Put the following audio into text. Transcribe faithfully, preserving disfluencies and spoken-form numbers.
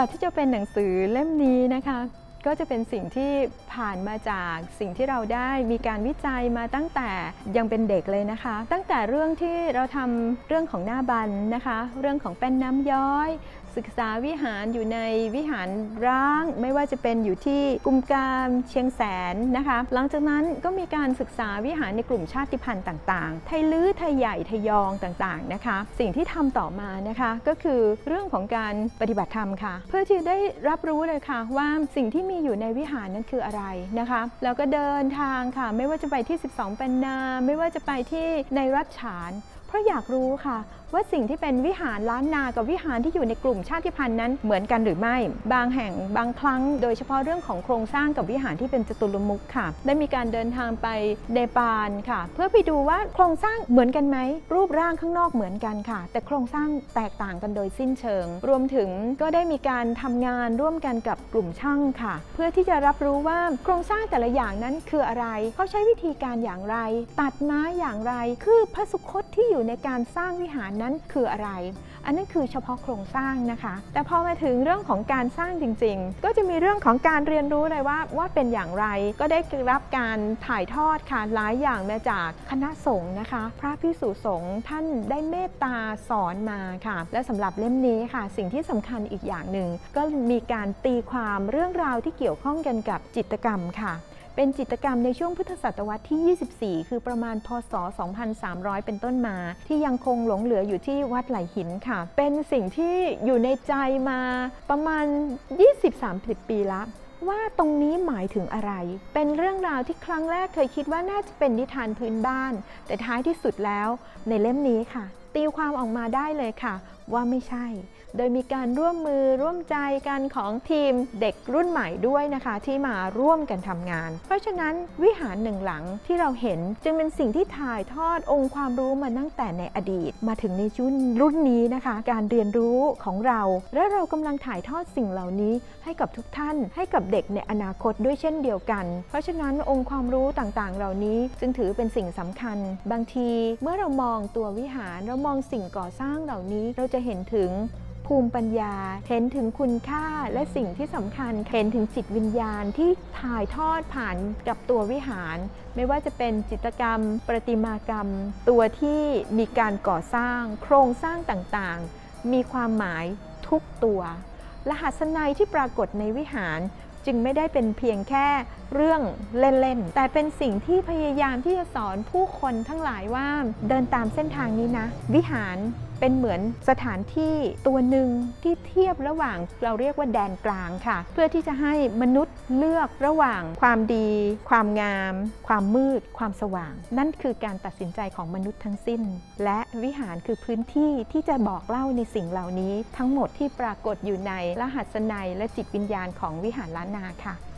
ว่าที่จะเป็นหนังสือเล่มนี้นะคะก็จะเป็นสิ่งที่ผ่านมาจากสิ่งที่เราได้มีการวิจัยมาตั้งแต่ยังเป็นเด็กเลยนะคะตั้งแต่เรื่องที่เราทำเรื่องของหน้าบันนะคะเรื่องของแป้นน้ำย้อยศึกษาวิหารอยู่ในวิหารร้างไม่ว่าจะเป็นอยู่ที่กุมกามเชียงแสนนะคะหลังจากนั้นก็มีการศึกษาวิหารในกลุ่มชาติพันธุ์ต่างๆไทลื้อไทใหญ่ไทยองต่างๆนะคะสิ่งที่ทำต่อมานะคะก็คือเรื่องของการปฏิบัติธรรมค่ะเพื่อที่ได้รับรู้เลยค่ะว่าสิ่งที่มีอยู่ในวิหารนั้นคืออะไรนะคะแล้วก็เดินทางค่ะไม่ว่าจะไปที่สิบสองปันนาไม่ว่าจะไปที่ในรัชฉานเพราะอยากรู้ค่ะว่าสิ่งที่เป็นวิหารล้านนากับวิหารที่อยู่ในกลุ่มชาติพันธุ์นั้นเหมือนกันหรือไม่บางแห่งบางครั้งโดยเฉพาะเรื่องของโครงสร้างกับวิหารที่เป็นจตุรมุขค่ะได้มีการเดินทางไปเนปาลค่ะเพื่อไปดูว่าโครงสร้างเหมือนกันไหมรูปร่างข้างนอกเหมือนกันค่ะแต่โครงสร้างแตกต่างกันโดยสิ้นเชิงรวมถึงก็ได้มีการทำงานร่วมกันกับกลุ่มช่างค่ะเพื่อที่จะรับรู้ว่าโครงสร้างแต่ละอย่างนั้นคืออะไรเขาใช้วิธีการอย่างไรตัดไม้อย่างไรคือพระสุคตที่อยู่ในการสร้างวิหารนั้นคืออะไรอันนั้นคือเฉพาะโครงสร้างนะคะแต่พอมาถึงเรื่องของการสร้างจริงๆก็จะมีเรื่องของการเรียนรู้เลยว่าว่าเป็นอย่างไรก็ได้รับการถ่ายทอดค่ะหลายอย่างมาจากคณะสงฆ์นะคะพระภิกษุสงฆ์ท่านได้เมตตาสอนมาค่ะและสำหรับเล่มนี้ค่ะสิ่งที่สำคัญอีกอย่างหนึ่งก็มีการตีความเรื่องราวที่เกี่ยวข้องกันกับจิตรกรรมค่ะเป็นจิตรกรรมในช่วงพุทธศตวรรษที่ยี่สิบสี่คือประมาณพ.ศ. สองพันสามร้อยเป็นต้นมาที่ยังคงหลงเหลืออยู่ที่วัดไหลหินค่ะเป็นสิ่งที่อยู่ในใจมาประมาณ ยี่สิบถึงสามสิบ ปีละว่าตรงนี้หมายถึงอะไรเป็นเรื่องราวที่ครั้งแรกเคยคิดว่าน่าจะเป็นนิทานพื้นบ้านแต่ท้ายที่สุดแล้วในเล่มนี้ค่ะตีความออกมาได้เลยค่ะว่าไม่ใช่โดยมีการร่วมมือร่วมใจกันของทีมเด็กรุ่นใหม่ด้วยนะคะที่มาร่วมกันทำงานเพราะฉะนั้นวิหารหนึ่งหลังที่เราเห็นจึงเป็นสิ่งที่ถ่ายทอดองค์ความรู้มาตั้งแต่ในอดีตมาถึงในชุนรุ่นนี้นะคะการเรียนรู้ของเราและเรากำลังถ่ายทอดสิ่งเหล่านี้ให้กับทุกท่านให้กับเด็กในอนาคตด้วยเช่นเดียวกันเพราะฉะนั้นองค์ความรู้ต่างๆเหล่านี้จึงถือเป็นสิ่งสำคัญบางทีเมื่อเรามองตัววิหารเรามองสิ่งก่อสร้างเหล่านี้เราจะเห็นถึงภูมิปัญญาเห็นถึงคุณค่าและสิ่งที่สำคัญเห็นถึงจิตวิญญาณที่ถ่ายทอดผ่านกับตัววิหารไม่ว่าจะเป็นจิตรกรรมประติมากรรมตัวที่มีการก่อสร้างโครงสร้างต่างๆมีความหมายทุกตัวรหัสนัยที่ปรากฏในวิหารจึงไม่ได้เป็นเพียงแค่เรื่องเล่นๆแต่เป็นสิ่งที่พยายามที่จะสอนผู้คนทั้งหลายว่าเดินตามเส้นทางนี้นะวิหารเป็นเหมือนสถานที่ตัวหนึ่งที่เทียบระหว่างเราเรียกว่าแดนกลางค่ะเพื่อที่จะให้มนุษย์เลือกระหว่างความดีความงามความมืดความสว่างนั่นคือการตัดสินใจของมนุษย์ทั้งสิ้นและวิหารคือพื้นที่ที่จะบอกเล่าในสิ่งเหล่านี้ทั้งหมดที่ปรากฏอยู่ในรหัสนัยและจิตวิญญาณของวิหารล้านนาค่ะ